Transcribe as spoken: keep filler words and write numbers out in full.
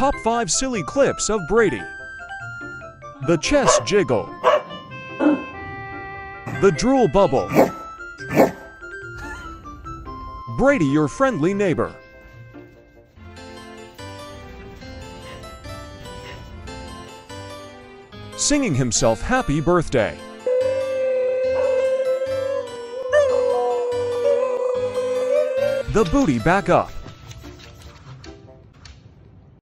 Top five silly clips of Brady. The chest jiggle. The drool bubble. Brady, your friendly neighbor. Singing himself happy birthday. The booty back up.